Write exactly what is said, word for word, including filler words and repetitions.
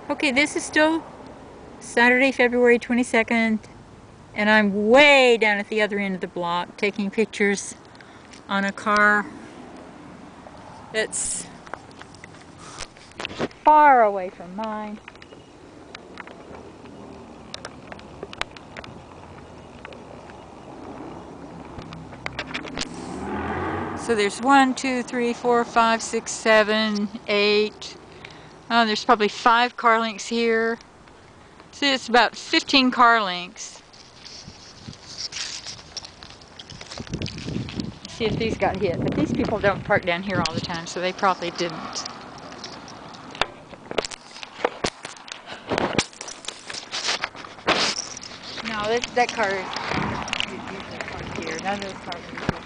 Okay, this is still Saturday, February twenty-second, and I'm way down at the other end of the block taking pictures on a car that's far away from mine. So there's one, two, three, four, five, six, seven, eight. Oh, there's probably five car lengths here. See, it's about fifteen car lengths. Let's see if these got hit. But these people don't park down here all the time, so they probably didn't. No, that, that car is usually parked here. None of those cars are usually